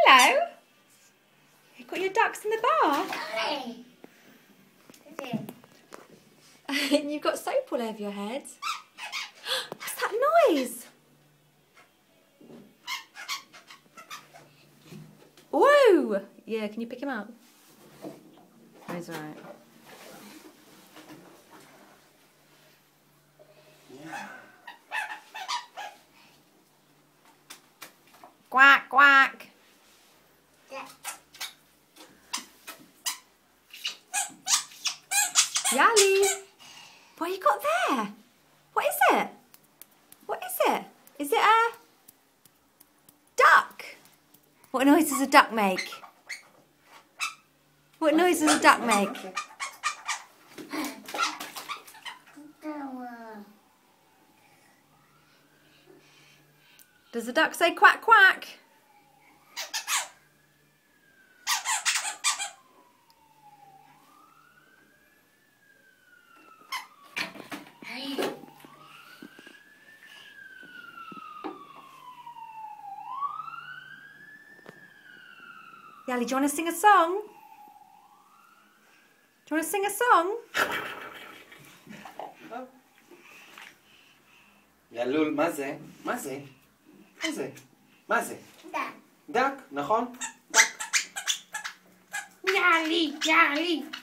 hello. You've got your ducks in the bath. And you've got soap all over your head. What's that noise? Whoa! Yeah, can you pick him up? Oh, he's alright. Quack, quack. Yali, what have you got there? What is it? What is it? Is it a duck? What noise does a duck make? What noise does a duck make? Does the duck say quack, quack? Yali, do you want to sing a song? Do you want to sing a song? ילול, מה זה? מה זה? מה זה? מה זה? דק. דק, נכון? דק. יאלי, יאלי.